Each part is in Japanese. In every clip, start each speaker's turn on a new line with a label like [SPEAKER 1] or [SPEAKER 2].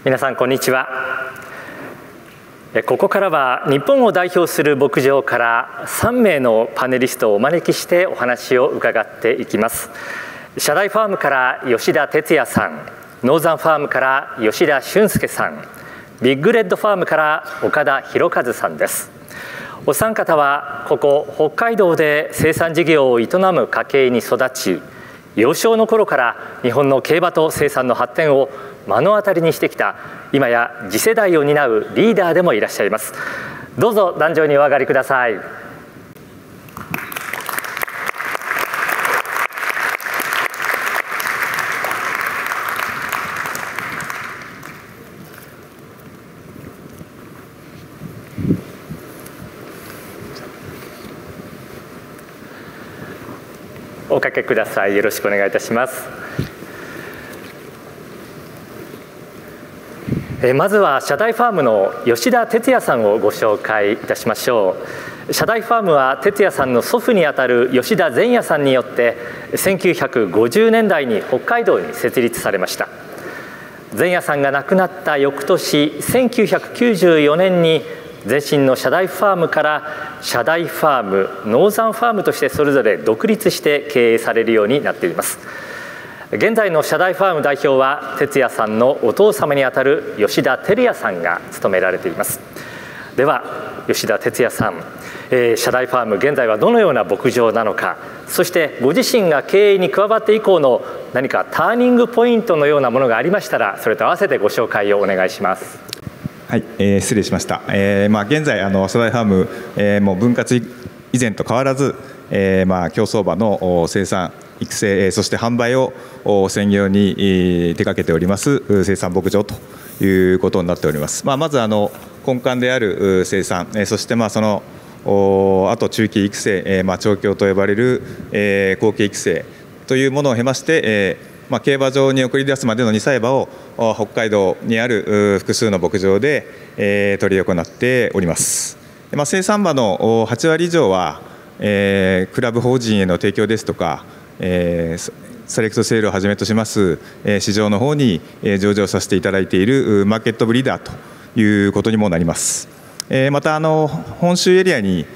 [SPEAKER 1] 皆さんこんにちは。ここからは日本を代表する牧場から3名のパネリストをお招きしてお話を伺っていきます。社大ファームから吉田哲也さん、ノーザンファームから吉田俊介さん、ビッグレッドファームから岡田博和さんです。お三方はここ北海道で生産事業を営む家系に育ち、幼少の頃から日本の競馬と生産の発展を目の当たりにしてきた、今や次世代を担うリーダーでもいらっしゃいます。どうぞ壇上にお上がりください。おかけください。よろしくお願いいたします。まずは社大ファームの吉田哲也さんをご紹介いたしましょう。社大ファームは哲也さんの祖父にあたる吉田善也さんによって1950年代に北海道に設立されました。善也さんが亡くなった翌年1994年に前身の社大ファームから社大ファーム、ノーザンファームとしてそれぞれ独立して経営されるようになっています。現在の社大ファーム代表は哲也さんのお父様にあたる吉田照也さんが務められています。では吉田哲也さん、社大ファーム現在はどのような牧場なのか、そしてご自身が経営に加わって以降の何かターニングポイントのようなものがありましたら、それと合わせてご紹介をお願いします。
[SPEAKER 2] はい、失礼しました。現在社大ファーム、もう分割以前と変わらず、競走馬の生産育成、そして販売を専業に手掛けております生産牧場ということになっております。まず根幹である生産、そしてそのあと中期育成、調教と呼ばれる後継育成というものを経まして、競馬場に送り出すまでの2歳馬を北海道にある複数の牧場で取り行っております。生産馬の8割以上はクラブ法人への提供ですとか、セレクトセールをはじめとします市場の方に上場させていただいているマーケットブリーダーということにもなります。また本州エリアに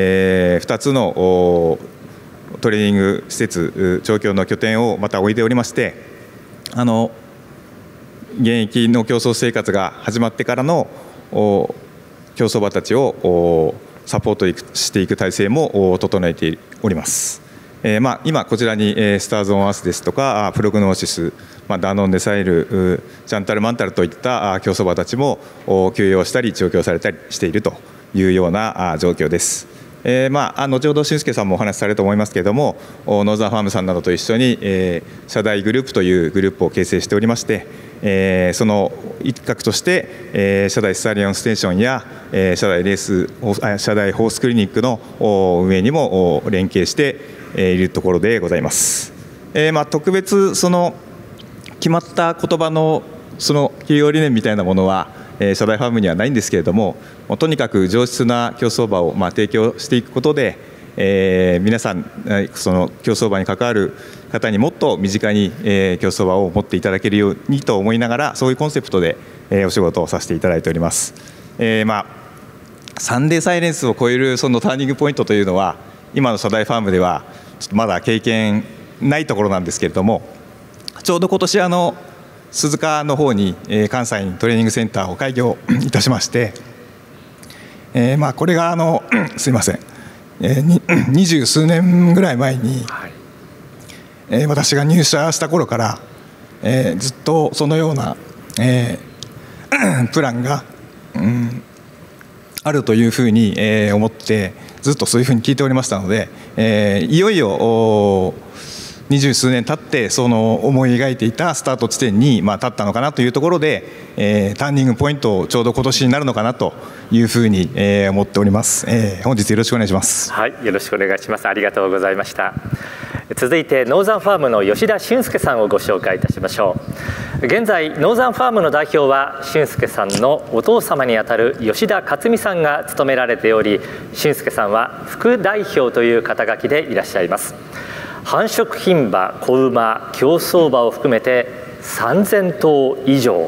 [SPEAKER 2] 2つのトレーニング施設、調教の拠点をまた置いておりまして、現役の競争生活が始まってからの競走馬たちをサポートしていく体制も整えております。今こちらにスターズ・オン・アースですとかプログノーシス、ダノン・デサイル、ジャンタル・マンタルといった競走馬たちも休養したり調教されたりしているというような状況です。後ほど俊介さんもお話しされると思いますけれども、ノーザンファームさんなどと一緒に社大グループというグループを形成しておりまして、その一角として社大スタリオンステーションや社大ホースクリニックの運営にも連携しているところでございます。特別その決まった言葉のその企業理念みたいなものは社大ファームにはないんですけれども、とにかく上質な競走馬を提供していくことで、皆さんその競走馬に関わる方にもっと身近に競走馬を持っていただけるようにと思いながら、そういうコンセプトでお仕事をさせていただいております。サンデーサイレンスを超えるそのターニングポイントというのは今の社大ファームではちょっとまだ経験ないところなんですけれども、ちょうど今年鈴鹿の方に関西にトレーニングセンターを開業いたしまして、これがすいません、20数年ぐらい前に、私が入社した頃から、ずっとそのような、プランが、あるというふうに、思ってずっとそういうふうに聞いておりましたので、いよいよ20数年経ってその思い描いていたスタート地点に立ったのかなというところで、ターニングポイントちょうど今年になるのかなというふうに思っております。本日よろしくお願いします。
[SPEAKER 1] はい、よろしくお願いします。ありがとうございました。続いてノーザンファームの吉田俊介さんをご紹介いたしましょう。現在ノーザンファームの代表は俊介さんのお父様にあたる吉田克美さんが務められており、俊介さんは副代表という肩書きでいらっしゃいます。繁殖牝馬、子馬、競走馬を含めて3000頭以上、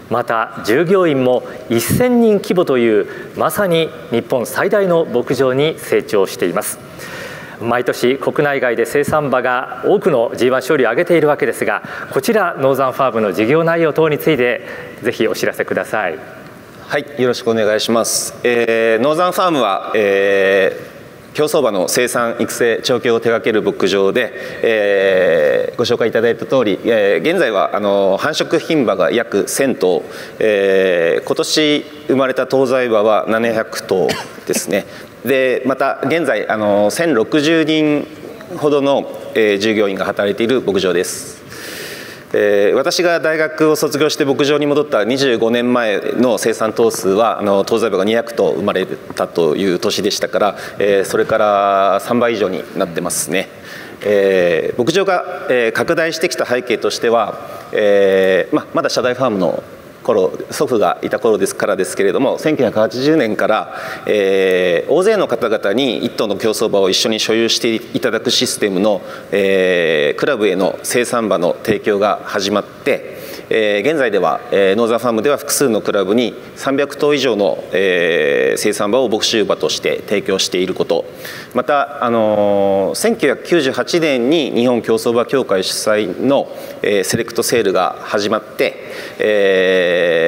[SPEAKER 1] また従業員も1000人規模というまさに日本最大の牧場に成長しています。毎年国内外で生産馬が多くの G1 勝利を挙げているわけですが、こちらノーザンファームの事業内容等についてぜひお知らせください。
[SPEAKER 3] はい、よろしくお願いします。ノーザンファームは、競走馬の生産育成調教を手掛ける牧場で、ご紹介いただいた通り、現在は繁殖牝馬が約1000頭、今年生まれた東西馬は700頭ですね。でまた現在1060人ほどの、従業員が働いている牧場です。私が大学を卒業して牧場に戻った25年前の生産頭数は東西馬が200頭生まれたという年でしたから、それから3倍以上になってますね。牧場が、拡大してきた背景としては、まだ社大ファームの頃、祖父がいた頃ですからですけれども、1980年から、大勢の方々に1頭の競走馬を一緒に所有していただくシステムの、クラブへの生産馬の提供が始まって、現在では、ノーザンファームでは複数のクラブに300頭以上の、生産馬を牧種馬として提供していること、また1998年に日本競走馬協会主催の、セレクトセールが始まって、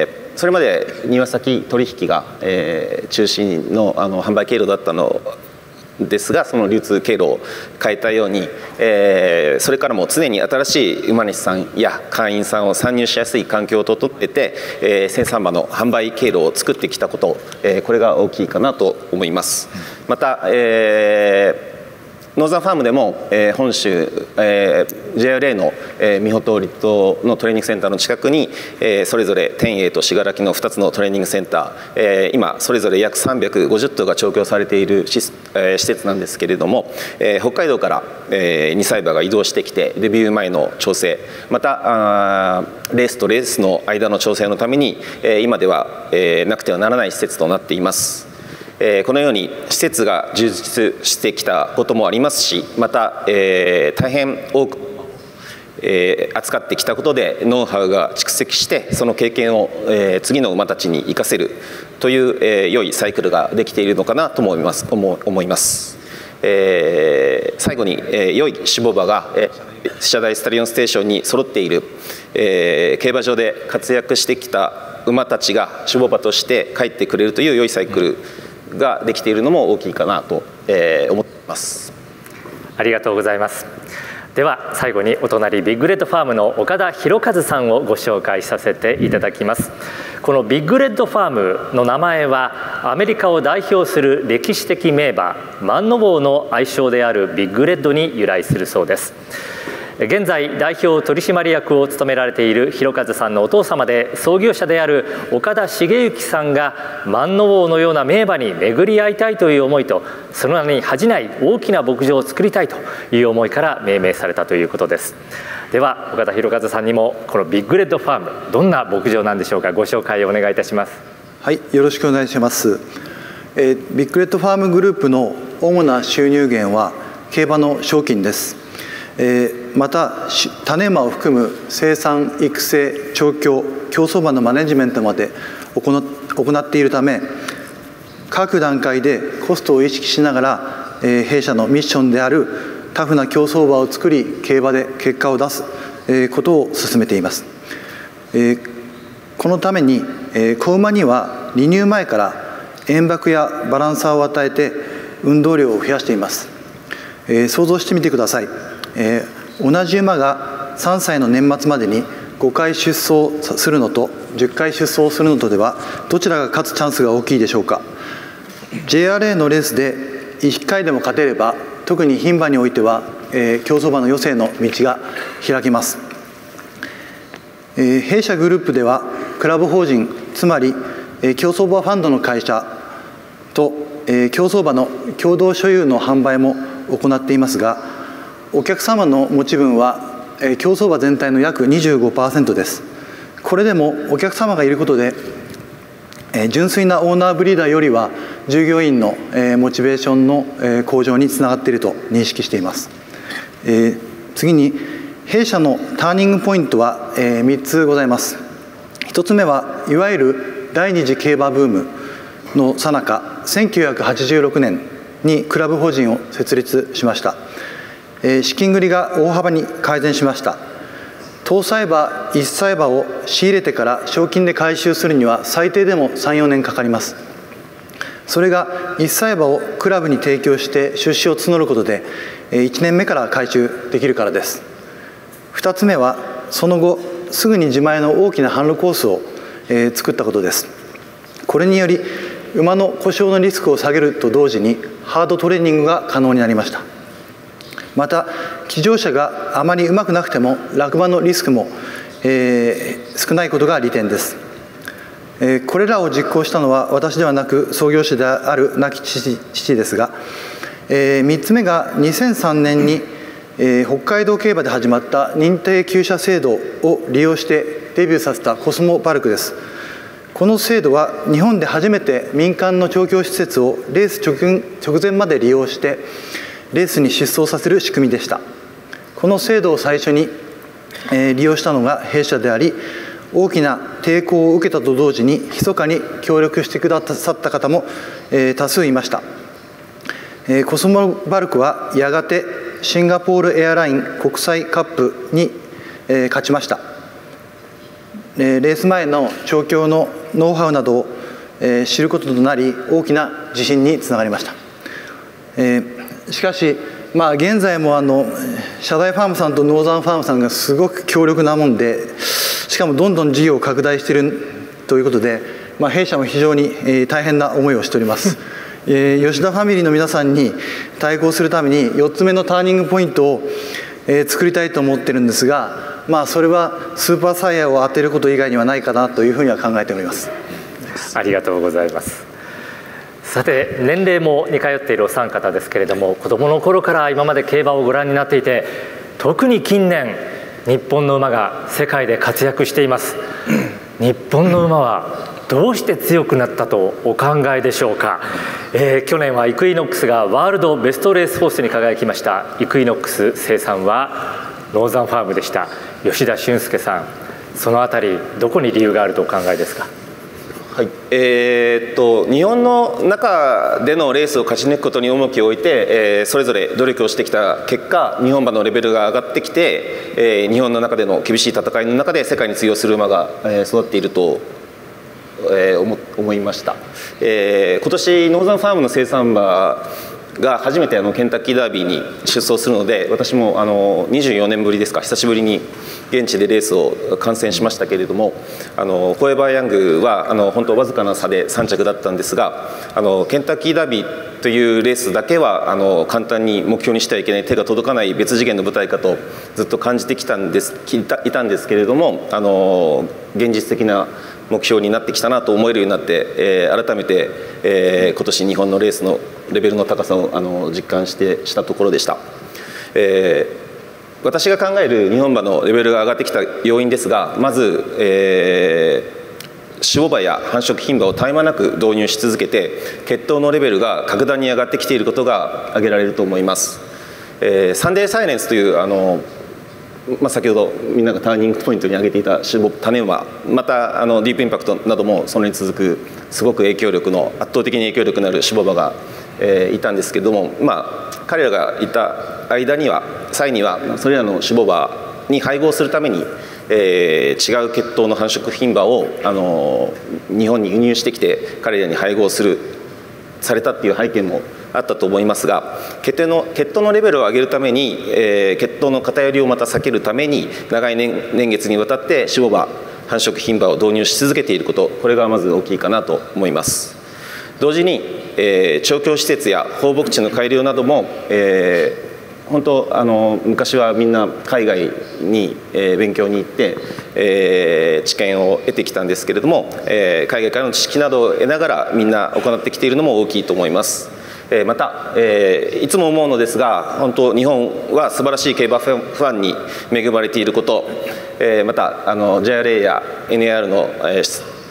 [SPEAKER 3] それまで庭先取引が、中心の販売経路だったのですが、その流通経路を変えたように、それからも常に新しい馬主さんや会員さんを参入しやすい環境を整えて、生産馬の販売経路を作ってきたこと、これが大きいかなと思います。また、ノーザンファームでも、本州、JRA の、三保通りとのトレーニングセンターの近くに、それぞれ天栄と信楽の2つのトレーニングセンター、今それぞれ約350頭が調教されている施設なんですけれども、北海道から、2歳馬が移動してきてデビュー前の調整、またレースとレースの間の調整のために、今では、なくてはならない施設となっています。このように施設が充実してきたこともありますし、また、大変多く、扱ってきたことでノウハウが蓄積して、その経験を、次の馬たちに生かせるという、良いサイクルができているのかなと思います。最後に、良い種牡馬が、社大スタリオンステーションに揃っている、競馬場で活躍してきた馬たちが種牡馬として帰ってくれるという良いサイクルができているのも大きいかなと、思っています。
[SPEAKER 1] ありがとうございます。では最後にお隣ビッグレッドファームの岡田博和さんをご紹介させていただきます。このビッグレッドファームの名前はアメリカを代表する歴史的名馬マンノボウの愛称であるビッグレッドに由来するそうです。現在代表取締役を務められている博和さんのお父様で創業者である岡田茂之さんが万能王のような名馬に巡り合いたいという思いと、その名に恥じない大きな牧場を作りたいという思いから命名されたということです。では岡田博和さんにもこのビッグレッドファーム、どんな牧場なんでしょうか。ご紹介をお願いいたします。
[SPEAKER 4] はい、よろしくお願いします。ビッグレッドファームグループの主な収入源は競馬の賞金です。また種馬を含む生産育成調教競走馬のマネジメントまで行っているため、各段階でコストを意識しながら、弊社のミッションであるタフな競走馬を作り競馬で結果を出す、ことを進めています。このために、子馬には離乳前から塩爆やバランサーを与えて運動量を増やしています。想像してみてください。同じ馬が3歳の年末までに5回出走するのと10回出走するのとではどちらが勝つチャンスが大きいでしょうか。 JRA のレースで1回でも勝てれば、特に牝馬においては、競走馬の余生の道が開けます。弊社グループではクラブ法人、つまり競走馬ファンドの会社と競走馬の共同所有の販売も行っていますが、お客様の持ち分は競走馬全体の約 25% です。これでもお客様がいることで純粋なオーナーブリーダーよりは従業員のモチベーションの向上につながっていると認識しています。次に弊社のターニングポイントは3つございます。 1つ目はいわゆる第二次競馬ブームの最中、1986年にクラブ法人を設立しました。資金繰りが大幅に改善しました。当歳馬、1歳馬を仕入れてから賞金で回収するには最低でも3、4年かかります。それが1歳馬をクラブに提供して出資を募ることで1年目から回収できるからです。2つ目はその後すぐに自前の大きな販路コースを作ったことです。これにより馬の故障のリスクを下げると同時にハードトレーニングが可能になりました。また騎乗者があまりうまくなくても落馬のリスクも、少ないことが利点です。これらを実行したのは私ではなく創業者である亡き父ですが、3つ目が2003年に、北海道競馬で始まった認定厩舎制度を利用してデビューさせたコスモバルクです。この制度は日本で初めて民間の調教施設をレース直前まで利用してレースに出走させる仕組みでした。この制度を最初に、利用したのが弊社であり、大きな抵抗を受けたと同時に密かに協力してくださった方も、多数いました。コスモバルクはやがてシンガポールエアライン国際カップに、勝ちました。レース前の調教のノウハウなどを、知ることとなり大きな自信につながりました。しかし、現在も社大ファームさんとノーザンファームさんがすごく強力なもんで、しかもどんどん事業を拡大しているということで、弊社も非常に大変な思いをしております。吉田ファミリーの皆さんに対抗するために4つ目のターニングポイントを作りたいと思ってるんですが、それはスーパーサイヤを当てること以外にはないかなというふうには考えております。
[SPEAKER 1] ありがとうございます。さて年齢も似通っているお三方ですけれども、子どもの頃から今まで競馬をご覧になっていて、特に近年日本の馬が世界で活躍しています。日本の馬はどうして強くなったとお考えでしょうか。去年はイクイノックスがワールドベストレースホースに輝きました。イクイノックス生産はノーザンファームでした。吉田俊介さん、そのあたりどこに理由があるとお考えですか。
[SPEAKER 3] はい、日本の中でのレースを勝ち抜くことに重きを置いて、それぞれ努力をしてきた結果、日本馬のレベルが上がってきて、日本の中での厳しい戦いの中で世界に通用する馬が、育っていると、思いました。今年ノーザンファームの生産馬が初めてケンタッキーダービーに出走するので、私も24年ぶりですか、久しぶりに現地でレースを観戦しましたけれども、フォーエバーヤングは本当わずかな差で3着だったんですが、ケンタッキーダービーというレースだけは簡単に目標にしてはいけない、手が届かない別次元の舞台かとずっと感じていたんですけれども、現実的な目標になってきたなと思えるようになって、改めて、今年日本のレースのレベルの高さを実感したところでした。私が考える日本馬のレベルが上がってきた要因ですが、まず、種馬や繁殖牝馬を絶え間なく導入し続けて血統のレベルが格段に上がってきていることが挙げられると思います。サンデーサイレンスという先ほどみんながターニングポイントに挙げていた種馬、またディープインパクトなどもそれに続くすごく圧倒的に影響力のある種馬が、いたんですけれども、彼らがいた際にはそれらの種馬に配合するために、違う血統の繁殖牝馬を日本に輸入してきて彼らに配合されたっていう背景もあったと思いますが、血統のレベルを上げるために、血統の偏りをまた避けるために長い年月にわたって種馬繁殖牝馬を導入し続けていること、これがまず大きいかなと思います。同時に、調教施設や放牧地の改良なども、本当昔はみんな海外に、勉強に行って、知見を得てきたんですけれども、海外からの知識などを得ながらみんな行ってきているのも大きいと思います。また、いつも思うのですが、本当日本は素晴らしい競馬ファンに恵まれていること、またJRA や NAR の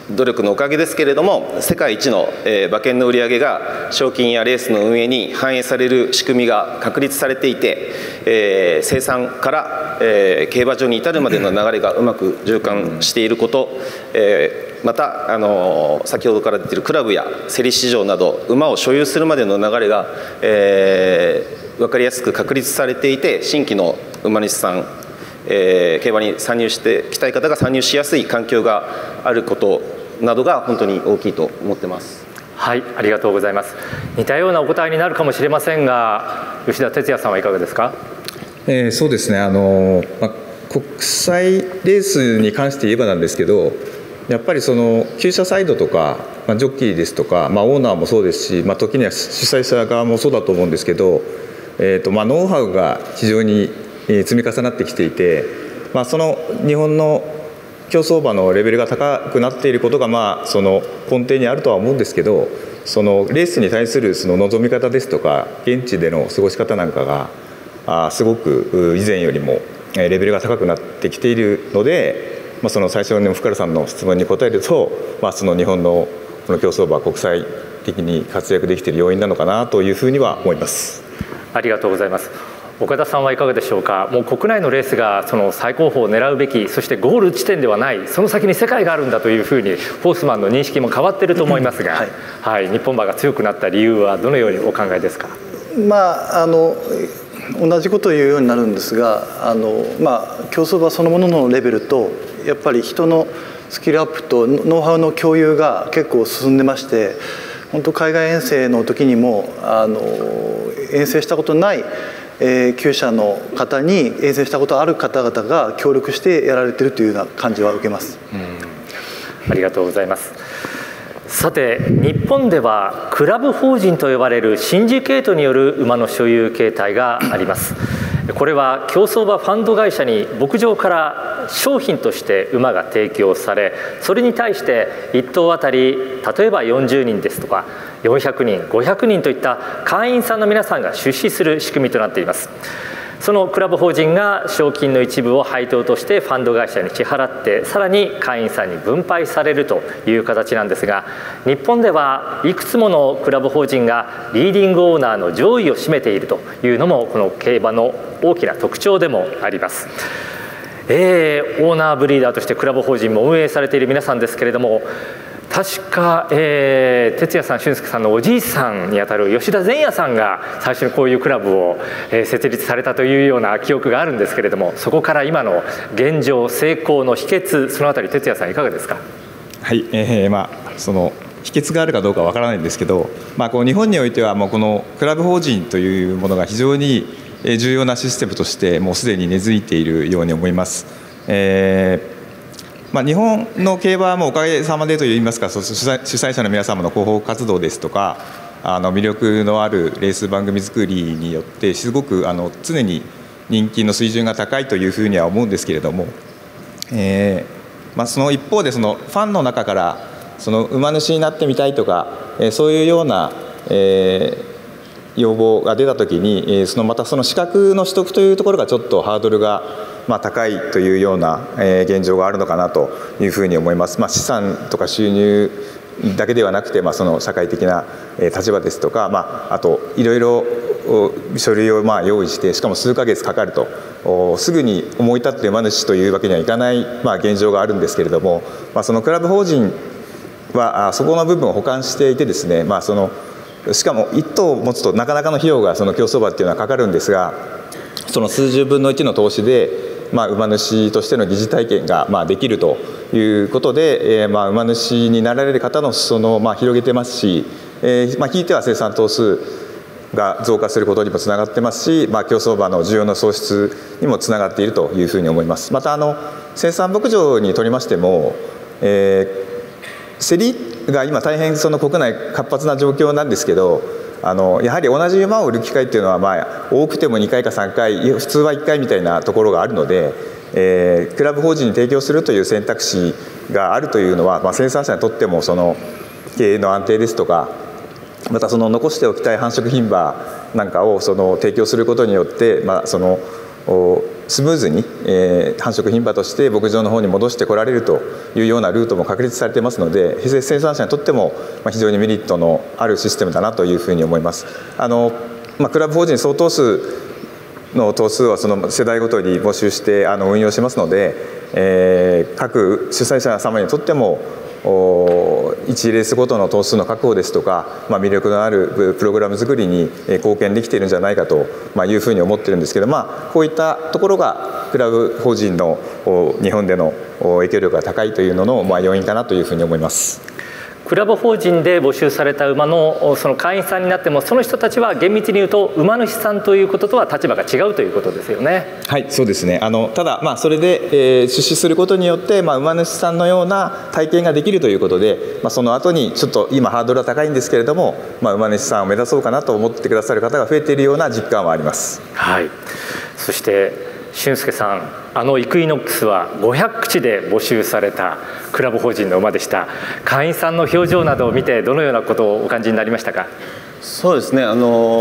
[SPEAKER 3] 努力のおかげですけれども、世界一の馬券の売り上げが賞金やレースの運営に反映される仕組みが確立されていて、生産から競馬場に至るまでの流れがうまく循環していること、また先ほどから出ているクラブや競り市場など馬を所有するまでの流れが、分かりやすく確立されていて、新規の馬主さん、競馬に参入してきたい方が参入しやすい環境があることなどが本当に大きいと思ってます。
[SPEAKER 1] はい、ありがとうございます。似たようなお答えになるかもしれませんが、吉田哲也さんはいかがですか？
[SPEAKER 2] そうですね、国際レースに関して言えばなんですけど、やっぱりその厩舎サイドとか、ジョッキーですとか、オーナーもそうですし、時には主催者側もそうだと思うんですけど、ノウハウが非常に積み重なってきていて、その日本の競走馬のレベルが高くなっていることがその根底にあるとは思うんですけど、そのレースに対するその望み方ですとか現地での過ごし方なんかがすごく以前よりもレベルが高くなってきているので、その最初の福原さんの質問に答えると、その日本のこの競走馬は国際的に活躍できている要因なのかなというふうには思います。ありがとうございます。
[SPEAKER 1] 岡田さんはいかがでしょうか。もう国内のレースがその最高峰を狙うべき、そしてゴール地点ではない、その先に世界があるんだというふうにホースマンの認識も変わっていると思いますが、はい、日本馬が強くなった理由はどのようにお考えですか。
[SPEAKER 4] 同じことを言うようになるんですが、競走馬そのもののレベルとやっぱり人のスキルアップとノウハウの共有が結構進んでまして、本当海外遠征の時にも遠征したことない厩舎の方に遠征したことある方々が協力してやられているというような感じは受けます。
[SPEAKER 1] ありがとうございます。さて、日本ではクラブ法人と呼ばれるシンジケートによる馬の所有形態があります。これは競走馬ファンド会社に牧場から商品として馬が提供され、それに対して1頭あたり例えば40人ですとか400人500人といった会員さんの皆さんが出資する仕組みとなっています。そのクラブ法人が賞金の一部を配当としてファンド会社に支払って、さらに会員さんに分配されるという形なんですが、日本ではいくつものクラブ法人がリーディングオーナーの上位を占めているというのもこの競馬の大きな特徴でもあります。オーナーブリーダーとしてクラブ法人も運営されている皆さんですけれども、確か、哲也さん、俊介さんのおじいさんにあたる吉田善也さんが最初にこういうクラブを設立されたというような記憶があるんですけれども、そこから今の現状、成功の秘訣、そのあたり哲也さんいかがですか。
[SPEAKER 2] はい、その秘訣があるかどうかわからないんですけど、こう日本においてはもうこのクラブ法人というものが非常に重要なシステムとしてもうすでに根付いているように思います。日本の競馬はもうおかげさまでといいますか、主催者の皆様の広報活動ですとか魅力のあるレース番組作りによってすごく常に人気の水準が高いというふうには思うんですけれども、その一方でそのファンの中からその馬主になってみたいとかそういうような要望が出たときにまたその資格の取得というところがちょっとハードルが高いというような現状があるのかなというふうに思います。資産とか収入だけではなくてその社会的な立場ですとかあといろいろ書類を用意してしかも数ヶ月かかるとすぐに思い立って馬主というわけにはいかない現状があるんですけれども、そのクラブ法人はそこの部分を補完していてですね、しかも1頭持つとなかなかの費用がその競走馬っていうのはかかるんですが、その数十分の1の投資で馬主としての疑似体験ができるということで、馬主になられる方の裾野を広げてますし、ひいては生産頭数が増加することにもつながってますし、競走馬の需要の創出にもつながっているというふうに思います。また生産牧場にとりましても、競りが今大変その国内活発な状況なんですけど、やはり同じ馬を売る機会っていうのは多くても2回か3回普通は1回みたいなところがあるので、クラブ法人に提供するという選択肢があるというのは、生産者にとってもその経営の安定ですとか、またその残しておきたい繁殖牝馬なんかを提供することによって、 スムーズに、繁殖牝馬として牧場の方に戻してこられるというようなルートも確立されていますので、生産者にとっても非常にメリットのあるシステムだなというふうに思います。クラブ法人相当数の頭数はその世代ごとに募集して運用しますので、各主催者様にとっても1レースごとの頭数の確保ですとか、魅力のあるプログラム作りに貢献できているんじゃないかというふうに思ってるんですけど、こういったところがクラブ法人の日本での影響力が高いというのの要因かなというふうに思います。
[SPEAKER 1] クラブ法人で募集された馬のその会員さんになっても、その人たちは厳密に言うと馬主さんということとは立場が違うということですよね。
[SPEAKER 2] はい、そうですね。ただそれで、出資することによって、馬主さんのような体験ができるということで、その後にちょっと今ハードルは高いんですけれども、馬主さんを目指そうかなと思ってくださる方が増えているような実感はあります。
[SPEAKER 1] はい。そして俊介さん、イクイノックスは500口で募集されたクラブ法人の馬でした。会員さんの表情などを見てどのようなことをお感じになりましたか？
[SPEAKER 3] そうですね、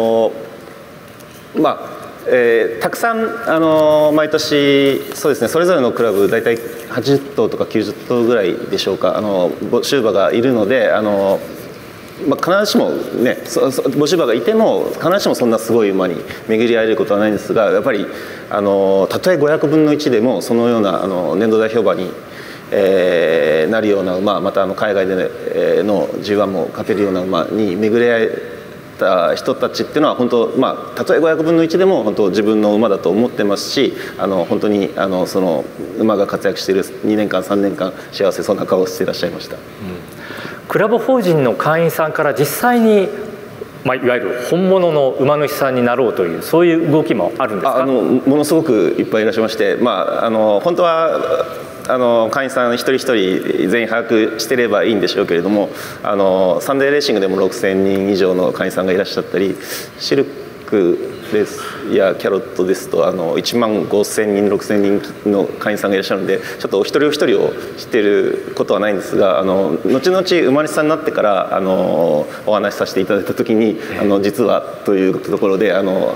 [SPEAKER 3] たくさん、毎年そうですね、それぞれのクラブ大体80頭とか90頭ぐらいでしょうか、募集馬がいるので、必ずしもね、募集馬がいても必ずしもそんなすごい馬に巡り合えることはないんですが、やっぱりたとえ500分の1でもそのような年度代表馬に、なるような馬、また海外での G1 も勝てるような馬に巡り合えた人たちっていうのは本当、たとえ500分の1でも本当自分の馬だと思ってますし、本当にその馬が活躍している2年間3年間幸せそうな顔をしていらっしゃいました。
[SPEAKER 1] クラブ法人の会員さんから実際に、いわゆる本物の馬主さんになろうというそういう動きもあるんですか？
[SPEAKER 3] ものすごくいっぱいいらっしゃいまして、本当は会員さん一人一人全員把握してればいいんでしょうけれども、サンデーレーシングでも6000人以上の会員さんがいらっしゃったり、シルクレースやキャロットですと1万5000人6000人の会員さんがいらっしゃるので、ちょっとお一人お一人を知っていることはないんですが、後々馬主さんになってからお話しさせていただいた時に実はというところで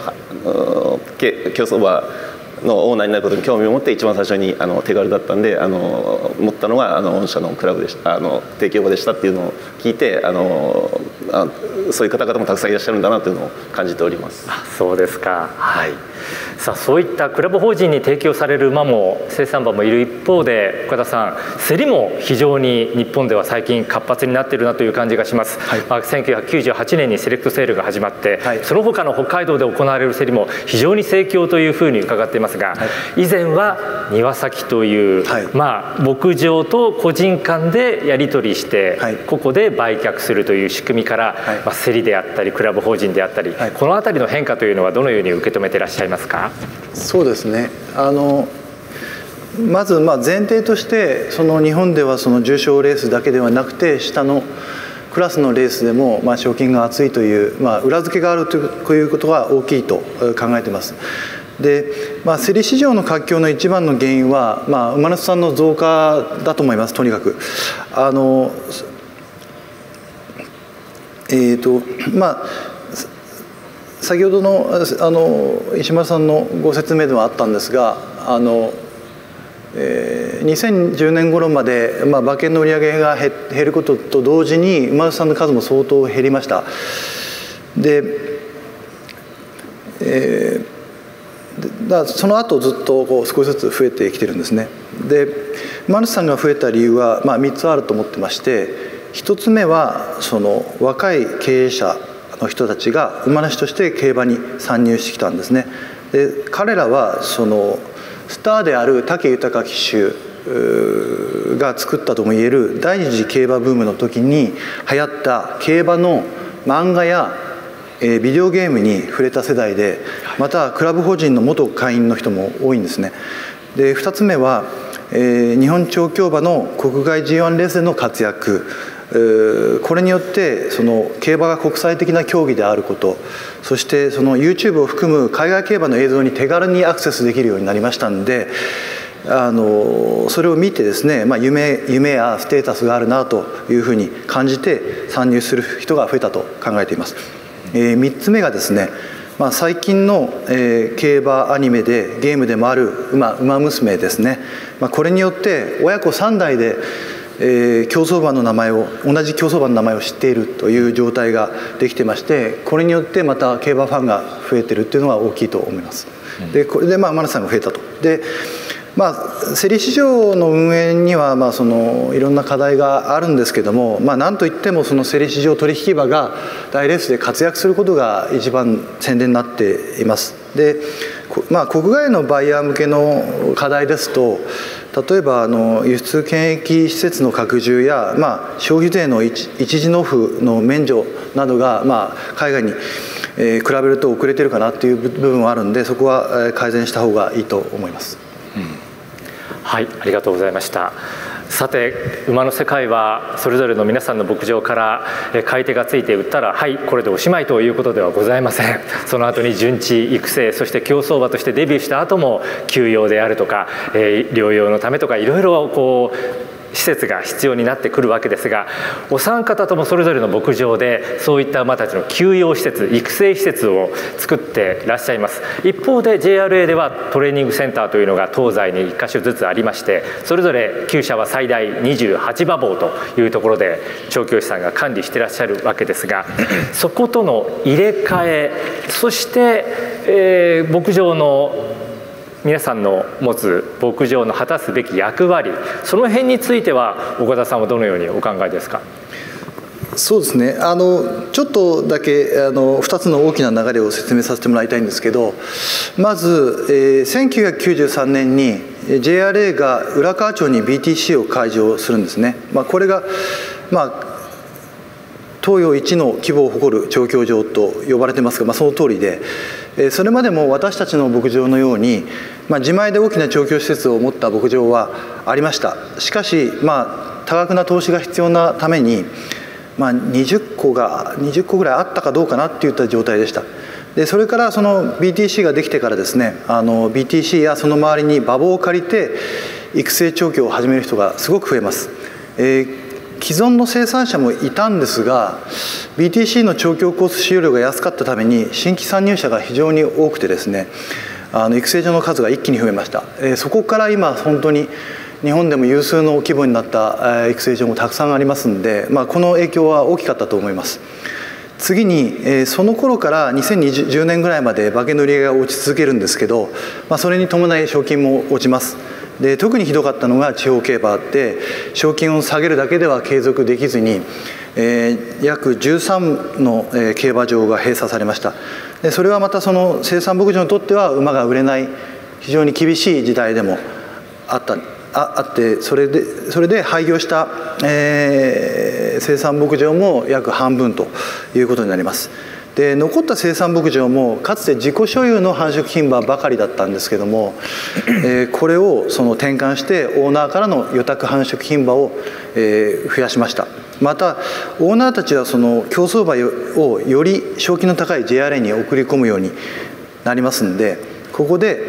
[SPEAKER 3] 競走馬のオーナーになることに興味を持って一番最初に手軽だったんで持ったのが御社のクラブでした提供馬でしたっていうのを聞いてそういう方々もたくさんいらっしゃるんだなというのを感じております。
[SPEAKER 1] そうですか。はい。さあ、そういったクラブ法人に提供される馬も生産馬もいる一方で、岡田さん、競りも非常に日本では最近活発になっているなという感じがします。はい、1998年にセレクトセールが始まって、はい、その他の北海道で行われる競りも非常に盛況というふうに伺っていますが、はい、以前は庭先という、はい、牧場と個人間でやり取りして、はい、ここで売却するという仕組みから、はい、競りであったりクラブ法人であったり、はい、この辺りの変化というのはどのように受け止めていらっしゃいますか？
[SPEAKER 4] そうですね、まず前提として日本では重賞レースだけではなくて下のクラスのレースでも賞金が厚いという、裏付けがあるということが大きいと考えています。で、競り市場の活況の一番の原因は、馬主さんの増加だと思います。とにかく先ほどの石丸さんのご説明ではあったんですが、2010年頃まで馬券の売り上げが減ることと同時に馬主さんの数も相当減りました。で、その後ずっと少しずつ増えてきてるんですね。で、馬主さんが増えた理由は3つあると思ってまして、1つ目は若い経営者の人たちが馬主として競馬に参入してきたんですね。で、彼らはスターである武豊騎手が作ったともいえる第二次競馬ブームの時に流行った競馬の漫画やビデオゲームに触れた世代で、またクラブ法人の元会員の人も多いんですね。で、2つ目は日本調教馬の国外 G1 レースでの活躍、これによって競馬が国際的な競技であること、そしてYouTube を含む海外競馬の映像に手軽にアクセスできるようになりましたので、それを見てですね、夢やステータスがあるなというふうに感じて参入する人が増えたと考えています。3つ目がですね、 最近の、競馬アニメでゲームでもある「ウマ娘」ですね、これによって親子3代で、競走馬の名前を同じ競走馬の名前を知っているという状態ができてまして、これによってまた競馬ファンが増えてるっていうのは大きいと思います。でこれでマナさんが増えたと。で競り市場の運営にはいろんな課題があるんですけども、なんといってもその競り市場取引馬が大レースで活躍することが一番宣伝になっています。で国外のバイヤー向けの課題ですと、例えば輸出検疫施設の拡充や、消費税の一時納付の免除などが、海外に比べると遅れてるかなという部分はあるんで、そこは改善した方がいいと思います。
[SPEAKER 1] はい、ありがとうございました。さて、馬の世界はそれぞれの皆さんの牧場から買い手がついて売ったらはいこれでおしまいということではございません。その後に順次育成、そして競走馬としてデビューした後も休養であるとか、療養のためとかいろいろ施設が必要になってくるわけですが、お三方ともそれぞれの牧場でそういった馬たちの休養施設、育成施設を作っていらっしゃいます。一方で JRA ではトレーニングセンターというのが東西に1カ所ずつありまして、それぞれ厩舎は最大28馬房というところで調教師さんが管理していらっしゃるわけですが、そことの入れ替え、そして、牧場の皆さんの持つ牧場の果たすべき役割、その辺については岡田さんはどのようにお考えですか。
[SPEAKER 4] そうですね、ちょっとだけ2つの大きな流れを説明させてもらいたいんですけど、まず、1993年に JRA が浦河町に BTC を開場するんですね。これが、東洋一の規模を誇る調教場と呼ばれてますが、その通りで、それまでも私たちの牧場のように、自前で大きな調教施設を持った牧場はありました。しかし、多額な投資が必要なために、20個ぐらいあったかどうかなっていった状態でした。でそれからその BTC ができてからですね、BTC やその周りに馬房を借りて育成調教を始める人がすごく増えます。既存の生産者もいたんですが BTC の調教コース使用料が安かったために新規参入者が非常に多くてですね、育成場の数が一気に増えました。そこから今本当に日本でも有数の規模になった育成場もたくさんありますので、この影響は大きかったと思います。次に、その頃から2020年ぐらいまで馬券の売り上げが落ち続けるんですけど、それに伴い賞金も落ちます。で特にひどかったのが地方競馬で賞金を下げるだけでは継続できずに、約13の、競馬場が閉鎖されました。でそれはまたその生産牧場にとっては馬が売れない非常に厳しい時代でもあってそれで廃業した、生産牧場も約半分ということになります。で残った生産牧場もかつて自己所有の繁殖牝馬ばかりだったんですけども、これを転換してオーナーからの予託繁殖牝馬を、増やしました。またオーナーたちはその競走馬をより賞金の高い JRA に送り込むようになりますんで、ここで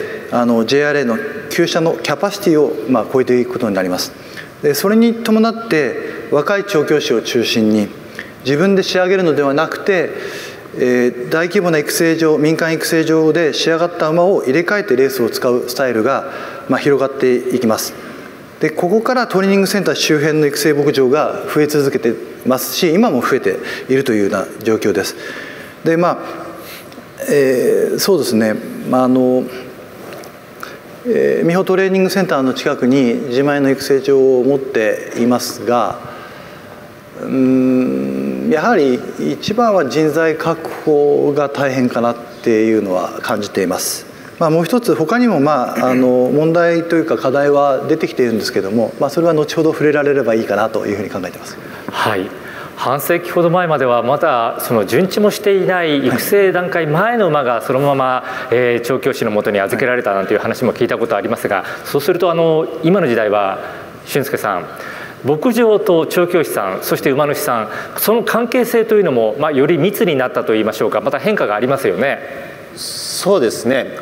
[SPEAKER 4] JRA の厩舎のキャパシティを超えていくことになります。でそれに伴って若い調教師を中心に自分で仕上げるのではなくて大規模な育成場、民間育成場で仕上がった馬を入れ替えてレースを使うスタイルが広がっていきます。でここからトレーニングセンター周辺の育成牧場が増え続けてますし、今も増えているというような状況です。でそうですね、美穂トレーニングセンターの近くに自前の育成場を持っていますが、やはり一番は人材確保が大変かなっていうのは感じています。もう一つ他にも問題というか課題は出てきているんですけども、それは後ほど触れられればいいかなというふうに考えています。
[SPEAKER 1] はい、半世紀ほど前まではまだその順治もしていない育成段階前の馬がそのまま、調教師のもとに預けられたなんていう話も聞いたことありますが、そうすると今の時代は俊介さん、牧場と調教師さん、そして馬主さん、その関係性というのも、より密になったといいましょうか、また変化がありますよね。
[SPEAKER 3] そうですね、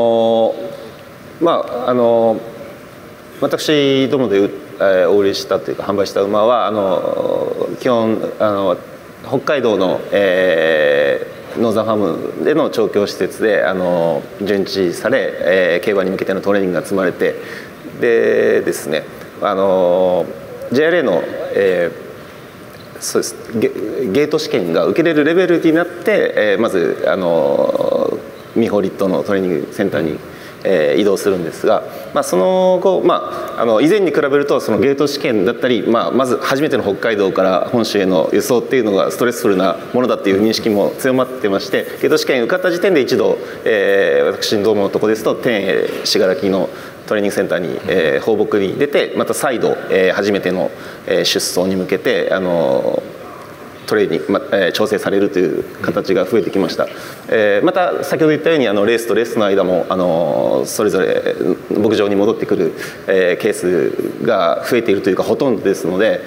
[SPEAKER 3] 私どもでお売りしたというか販売した馬は基本北海道の、 ノーザンファームでの調教施設で順次され、競馬に向けてのトレーニングが積まれて、でですね、JRA の、そうです、ゲート試験が受けれるレベルになって、まずミホリットのトレーニングセンターに移動するんですが、その後、以前に比べるとそのゲート試験だったり、まず初めての北海道から本州への輸送っていうのがストレスフルなものだっていう認識も強まってまして、ゲート試験受かった時点で一度、私どものとこですと天栄信楽のトレーニングセンターに、放牧に出て、また再度、初めての、出走に向けてトレーニング、調整されるという形が増えてきました。また先ほど言ったようにレースとレースの間もそれぞれ牧場に戻ってくる、ケースが増えているというかほとんどですので、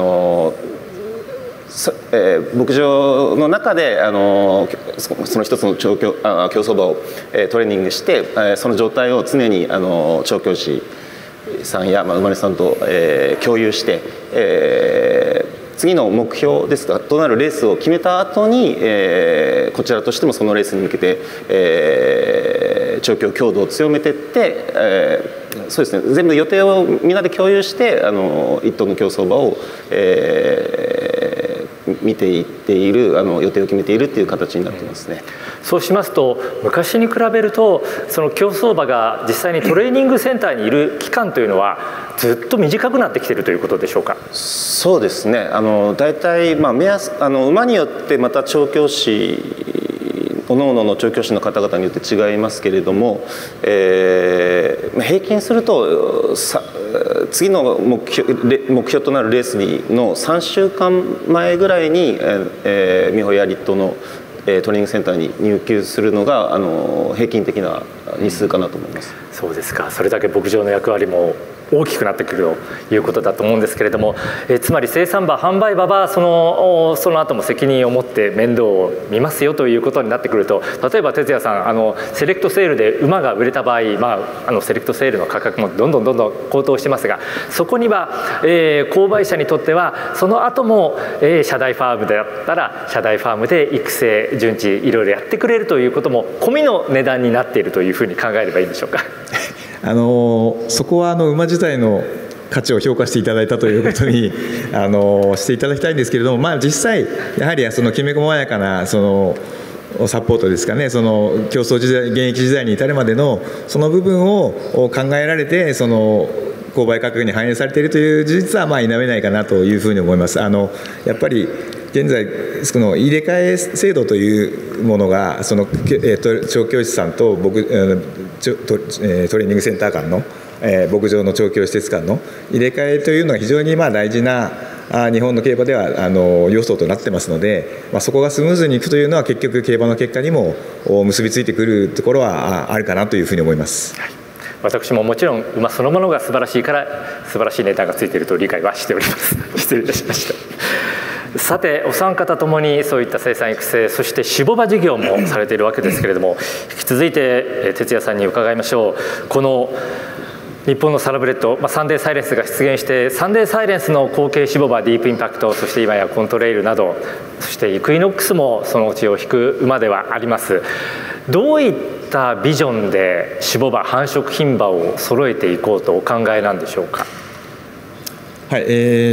[SPEAKER 3] 牧場の中でその一つの競走馬を、トレーニングして、その状態を常に調教師さんや馬主さんと、共有して、次の目標ですとなるレースを決めた後に、こちらとしてもそのレースに向けて、調教強度を強めていって、そうですね、全部予定をみんなで共有して一頭の競走馬を、見ていっている予定を決めているっていう形になってますね。
[SPEAKER 1] そうしますと昔に比べるとその競走馬が実際にトレーニングセンターにいる期間というのはずっと短くなってきているということでしょうか。
[SPEAKER 3] そうですね、大体、目安馬によってまた調教師各々の調教師の方々によって違いますけれども、平均すると次の目標となるレースの3週間前ぐらいにミホヤリットのトレーニングセンターに入厩するのが平均的な日数かなと思います。
[SPEAKER 1] そうですか。それだけ牧場の役割も大きくなってくるということだと思うんですけれども、つまり生産馬販売馬はその後も責任を持って面倒を見ますよということになってくると、例えば哲也さんセレクトセールで馬が売れた場合、セレクトセールの価格もどんどん高騰してますが、そこには、購買者にとってはその後も、社大ファームだったら社大ファームで育成順次いろいろやってくれるということも込みの値段になっているというふうに考えればいいんでしょうか。
[SPEAKER 2] そこは馬自体の価値を評価していただいたということにしていただきたいんですけれども、実際やはりきめ細やかなサポートですかね、競争時代現役時代に至るまでのその部分を考えられて購買価格に反映されているという事実は否めないかなというふうに思います。やっぱり現在その入れ替え制度というものが調教師さんとトレーニングセンター間の牧場の調教施設間の入れ替えというのは非常に大事な日本の競馬では要素となってますので、そこがスムーズにいくというのは結局競馬の結果にも結びついてくるところはあるかなというふうに思います。
[SPEAKER 1] はい、私ももちろん馬そのものが素晴らしいから素晴らしい値段がついていると理解はしております。失礼いたしました。さてお三方ともにそういった生産育成そして種牡馬事業もされているわけですけれども、引き続いて哲也さんに伺いましょう。この日本のサラブレッド、サンデーサイレンスが出現してサンデーサイレンスの後継種牡馬ディープインパクト、そして今やコントレイルなど、そしてイクイノックスもそのうちを引く馬ではあります。どういったビジョンで種牡馬繁殖牝馬を揃えていこうとお考えなんでしょうか。
[SPEAKER 2] はい、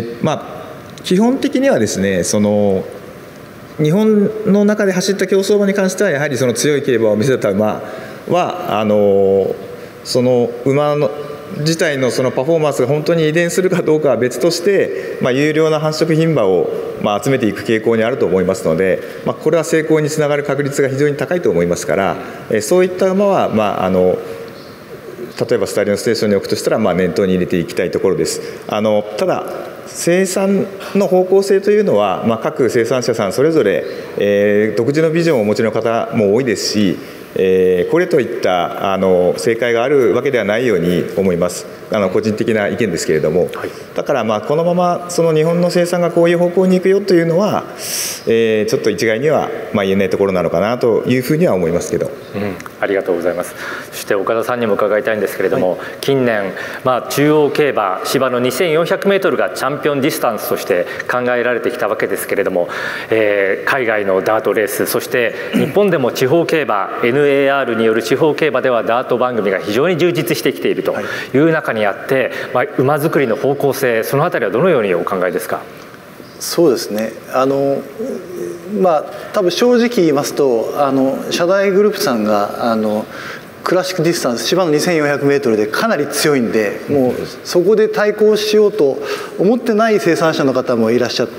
[SPEAKER 2] 基本的にはですね、日本の中で走った競走馬に関してはやはり強い競馬を見せた馬はその馬の自体のパフォーマンスが本当に遺伝するかどうかは別として、有料な繁殖牝馬を集めていく傾向にあると思いますので、これは成功につながる確率が非常に高いと思いますから、そういった馬は例えばスタリオンステーションに置くとしたら念頭に入れていきたいところです。ただ生産の方向性というのは、各生産者さんそれぞれ、独自のビジョンをお持ちの方も多いですし、 これといった正解があるわけではないように思います。個人的な意見ですけれども、だからこのままその日本の生産がこういう方向に行くよというのは、ちょっと一概には言えないところなのかなというふうには思いますけど、
[SPEAKER 1] ありがとうございます。そして岡田さんにも伺いたいんですけれども、近年、中央競馬芝の 2400m がチャンピオンディスタンスとして考えられてきたわけですけれども、海外のダートレース、そして日本でも地方競馬 NAR による地方競馬ではダート番組が非常に充実してきているという中にあって、馬作りの方向性、そのあたりはどのようにお考えですか。
[SPEAKER 4] そうですね、多分正直言いますと社大グループさんがクラシックディスタンス芝の 2400m でかなり強いんで、もうそこで対抗しようと思ってない生産者の方もいらっしゃって、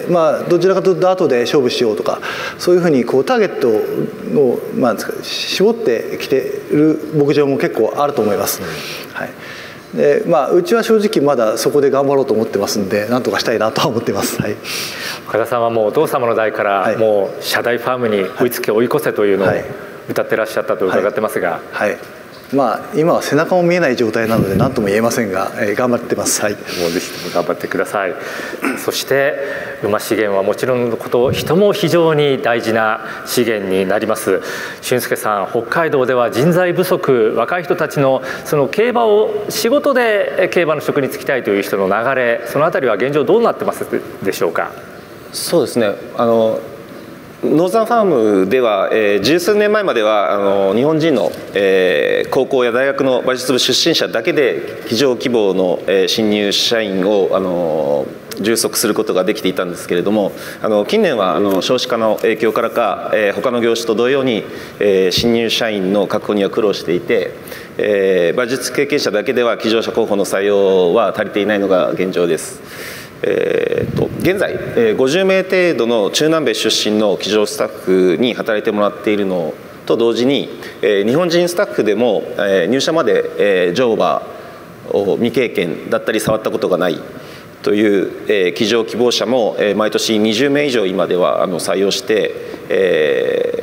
[SPEAKER 4] どちらかというとダートで勝負しようとか、そういうふうにターゲットを絞ってきている牧場も結構あると思います。でうちは正直まだそこで頑張ろうと思ってますんで、なんとかしたいなとは思っています。
[SPEAKER 1] 岡田さんはもうお父様の代からもう社大ファームに追いつけ追い越せというのを歌ってらっしゃったと伺ってますが、
[SPEAKER 4] 今は背中も見えない状態なので何とも言えませんが、頑張ってます。もうぜ
[SPEAKER 1] ひ頑張ってください。そして馬資源はもちろんのこと、人も非常に大事な資源になります。俊介さん、北海道では人材不足、若い人たちのその競馬を仕事で競馬の職に就きたいという人の流れ、そのあたりは現状どうなってますでしょうか。
[SPEAKER 3] そうですね、ノーザンファームでは、十数年前までは日本人の、高校や大学の馬術部出身者だけで非常規模の、新入社員を充足することができていたんですけれども、近年は少子化の影響からか、他の業種と同様に、新入社員の確保には苦労していて、馬術経験者だけでは騎乗者候補の採用は足りていないのが現状です。現在50名程度の中南米出身の騎乗スタッフに働いてもらっているのと同時に、日本人スタッフでも入社まで乗馬を未経験だったり触ったことがないという騎乗希望者も毎年20名以上今では採用して、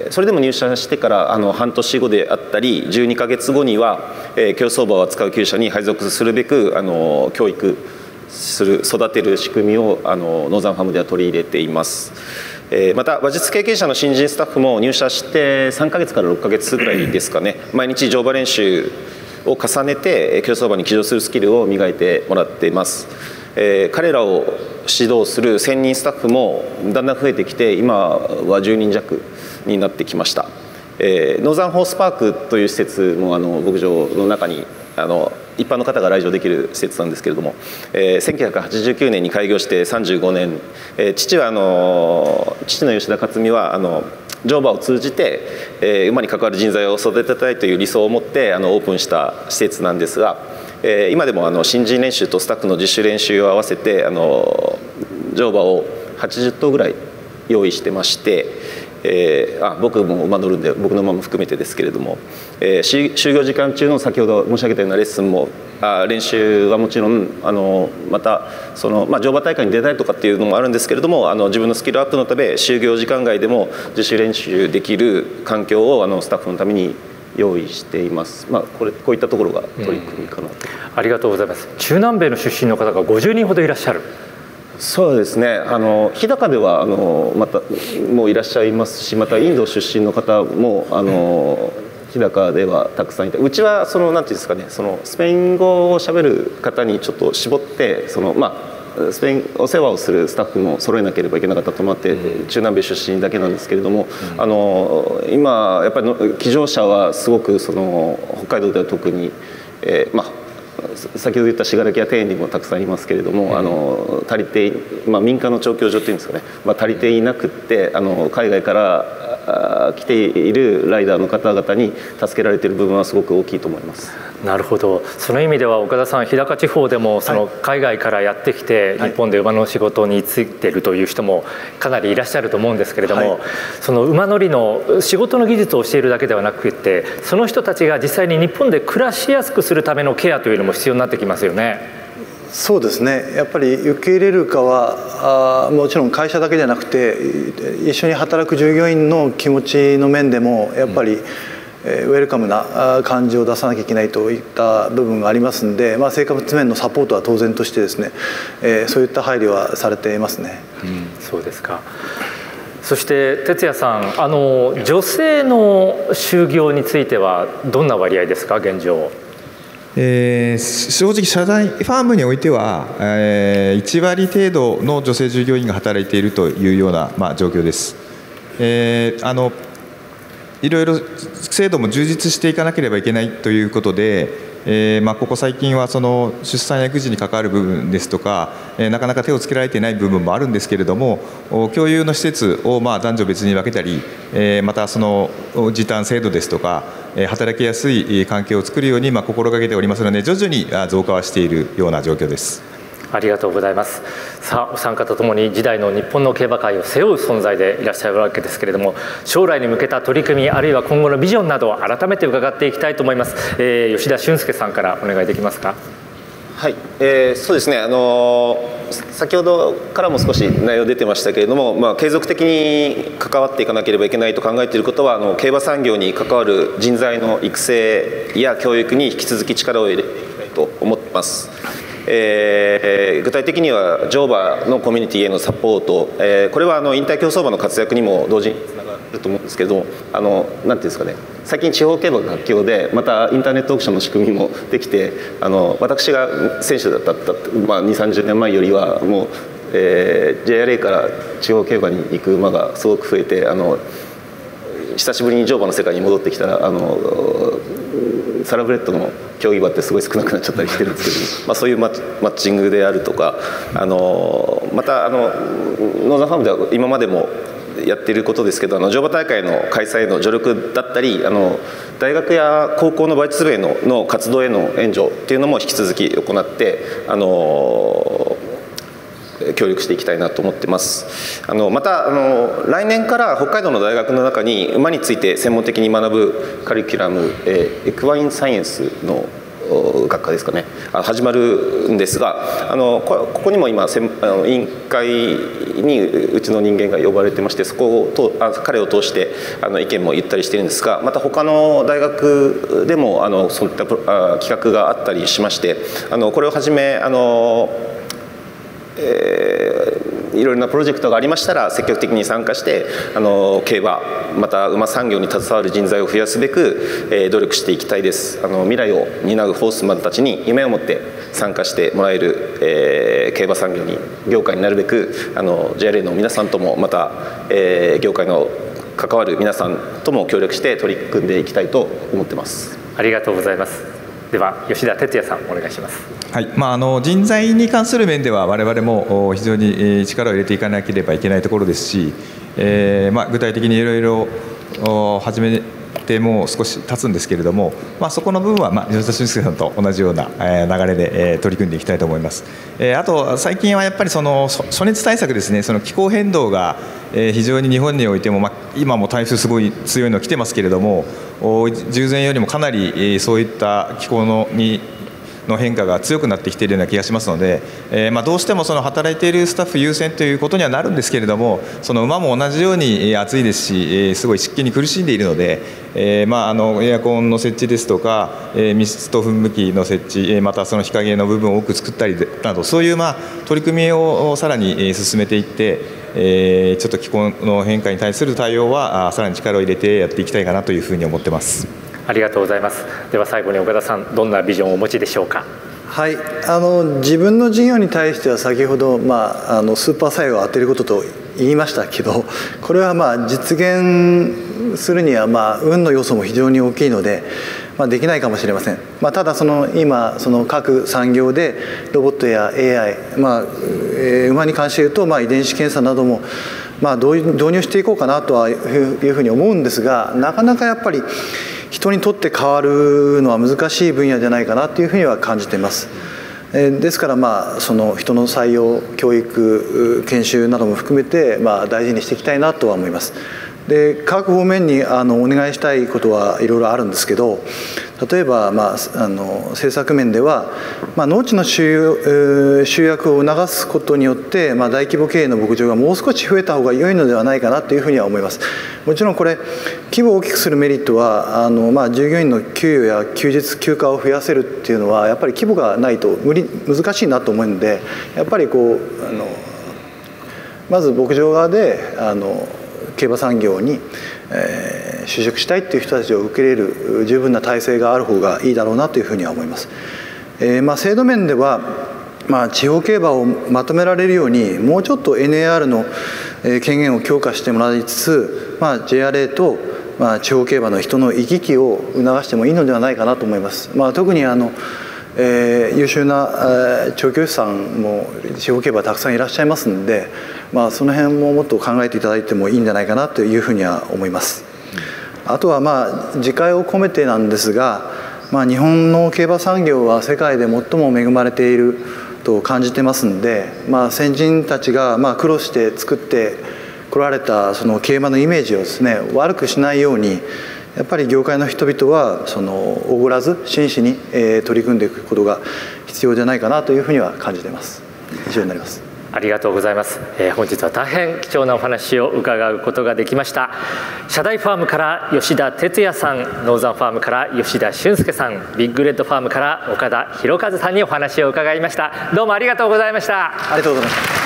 [SPEAKER 3] それでも入社してから半年後であったり12ヶ月後には競走馬を扱う厩舎に配属するべく教育する育てる仕組みをノーザンファームでは取り入れています。また馬術経験者の新人スタッフも入社して3ヶ月から6ヶ月ぐらいですかね、毎日乗馬練習を重ねて競走馬に騎乗するスキルを磨いてもらっています。彼らを指導する専任スタッフもだんだん増えてきて、今は10人弱になってきました。ノーザンホースパークという施設も牧場の中に一般の方が来場できる施設なんですけれども、1989年に開業して35年、父の吉田克美は乗馬を通じて、馬に関わる人材を育てたいという理想を持ってオープンした施設なんですが、今でも新人練習とスタッフの自主練習を合わせて乗馬を80頭ぐらい用意してまして、僕も馬乗るんで僕の馬も含めてですけれども、就業時間中の先ほど申し上げたようなレッスンも練習はもちろんまた乗馬大会に出たいとかっていうのもあるんですけれども、自分のスキルアップのため就業時間外でも自主練習できる環境をスタッフのために用意しています。こういったところが取り組みかなと。
[SPEAKER 1] ありがとうございます。中南米の出身の方が50人ほどいらっしゃる。
[SPEAKER 3] そうですね、日高ではまたもういらっしゃいますし、またインド出身の方も日高ではたくさんいて、うちはなんていうんですかね、スペイン語をしゃべる方にちょっと絞ってスペインお世話をするスタッフも揃えなければいけなかったと思って、中南米出身だけなんですけれども、今やっぱり騎乗者はすごく北海道では特に、先ほど言った信楽や庭園にもたくさんいますけれども、足りて民間の調教所っていうんですかね、足りていなくって海外から来ているライダーの方々に助けられている部分はすごく大きいと思います。
[SPEAKER 1] なるほど。その意味では岡田さん、日高地方でも海外からやってきて日本で馬の仕事に就いているという人もかなりいらっしゃると思うんですけれども、その馬乗りの仕事の技術を教えるだけではなくて、その人たちが実際に日本で暮らしやすくするためのケアというのも必要になってきますよね。
[SPEAKER 4] そうですね、やっぱり受け入れるかはもちろん会社だけじゃなくて一緒に働く従業員の気持ちの面でもやっぱりウェルカムな感じを出さなきゃいけないといった部分がありますので、生活面のサポートは当然としてですね、そういった配慮はされていますね。
[SPEAKER 1] そうですか。そして哲也さん、女性の就業についてはどんな割合ですか、現状。
[SPEAKER 2] 正直社内ファームにおいては、1割程度の女性従業員が働いているというような、状況です。いろいろ制度も充実していかなければいけないということで、ここ最近はその出産や育児に関わる部分ですとか、なかなか手をつけられていない部分もあるんですけれども、共有の施設を男女別に分けたり、またその時短制度ですとか、働きやすい環境を作るように心がけておりますので、徐々に増加はしているような状況です。
[SPEAKER 1] ありがとうございます。さあ、お三方ともに時代の日本の競馬界を背負う存在でいらっしゃるわけですけれども、将来に向けた取り組み、あるいは今後のビジョンなどを改めて伺っていきたいと思います。吉田俊介さんからお願いできますか。
[SPEAKER 3] はい、そうですね、先ほどからも少し内容出てましたけれども、継続的に関わっていかなければいけないと考えていることは、競馬産業に関わる人材の育成や教育に引き続き力を入れていきたいと思っています。具体的には乗馬のコミュニティへのサポート、これは引退競走馬の活躍にも同時につながると思うんですけど、なんていうんですかね、最近地方競馬が活況で、またインターネットオークションの仕組みもできて、私が選手だった、2、30年前よりはもう、JRA から地方競馬に行く馬がすごく増えて、久しぶりに乗馬の世界に戻ってきたらサラブレッドの競技馬ってすごい少なくなっちゃったりしてるんですけど、そういうマッチングであるとか、またノーザンファームでは今までもやっていることですけど、乗馬大会の開催への助力だったり、大学や高校の馬術部への活動への援助っていうのも引き続き行って、協力していきたいなと思ってます。また来年から北海道の大学の中に馬について専門的に学ぶカリキュラム、エクワインサイエンスの学科ですかね、始まるんですが、ここにも今委員会にうちの人間が呼ばれてまして、そこを彼を通して意見も言ったりしてるんですが、また他の大学でもそういった企画があったりしまして、これをはじめいろいろなプロジェクトがありましたら積極的に参加して、競馬また馬産業に携わる人材を増やすべく、努力していきたいです。未来を担うホースマンたちに夢を持って参加してもらえる、競馬産業業界になるべくJRA の皆さんともまた、業界の関わる皆さんとも協力して取り組んでいきたいと思ってます。
[SPEAKER 1] ありがとうございます。では吉田哲也さんお願いします。
[SPEAKER 2] はい、人材に関する面では我々も非常に力を入れていかなければいけないところですし、具体的にいろいろ始めてもう少し経つんですけれども、そこの部分は吉田俊介さんと同じような流れで取り組んでいきたいと思います。あと最近はやっぱりその暑熱対策ですね、その気候変動が非常に日本においても、今も台風すごい強いの来てますけれども、従前よりもかなりそういった気候の変化が強くなってきているような気がしますので、どうしてもその働いているスタッフ優先ということにはなるんですけれども、その馬も同じように暑いですし、すごい湿気に苦しんでいるので、エアコンの設置ですとか、ミスト噴霧器の設置、またその日陰の部分を多く作ったりなど、そういう取り組みをさらに進めていって、ちょっと気候の変化に対する対応はさらに力を入れてやっていきたいかなというふうに思ってます。
[SPEAKER 1] ありがとうございます。では最後に岡田さん、どんなビジョンをお持ちでしょうか。
[SPEAKER 4] はい、自分の事業に対しては先ほど、スーパー作用を当てることと言いましたけど、これは実現するには運の要素も非常に大きいので、できないかもしれません。ただ今各産業でロボットや AI、馬に関して言うと遺伝子検査なども導入していこうかなとはいうふうに思うんですが、なかなかやっぱり人にとって変わるのは難しい分野じゃないかなというふうには感じています。ですからその人の採用、教育、研修なども含めて大事にしていきたいなとは思います。 で各方面にお願いしたいことはいろいろあるんですけど、例えば、政策面では、農地の集約を促すことによって、大規模経営の牧場がもう少し増えた方が良いのではないかなというふうには思います。もちろんこれ規模を大きくするメリットは従業員の給与や休日休暇を増やせるっていうのはやっぱり規模がないと難しいなと思うので、やっぱりまず牧場側で競馬産業に就職したいっていう人たちを受け入れる十分な体制がある方がいいだろうなというふうには思います。制度面では、地方競馬をまとめられるようにもうちょっと NAR の権限を強化してもらいつつ、JRA と地方競馬の人の行き来を促してもいいのではないかなと思います。特に優秀な調教師さんも地方競馬たくさんいらっしゃいますので、その辺ももっと考えていただいてもいいんじゃないかなというふうには思います。あとは自戒を込めてなんですが、日本の競馬産業は世界で最も恵まれていると感じてますんで、先人たちが苦労して作ってこられたその競馬のイメージをですね悪くしないように、やっぱり業界の人々はおごらず真摯に取り組んでいくことが必要じゃないかなというふうには感じています。以上になります。
[SPEAKER 1] ありがとうございます。本日は大変貴重なお話を伺うことができました。社大ファームから吉田哲也さん、ノーザンファームから吉田俊介さん、ビッグレッドファームから岡田博和さんにお話を伺いました。どうもありがとうございました。
[SPEAKER 4] ありがとうございました。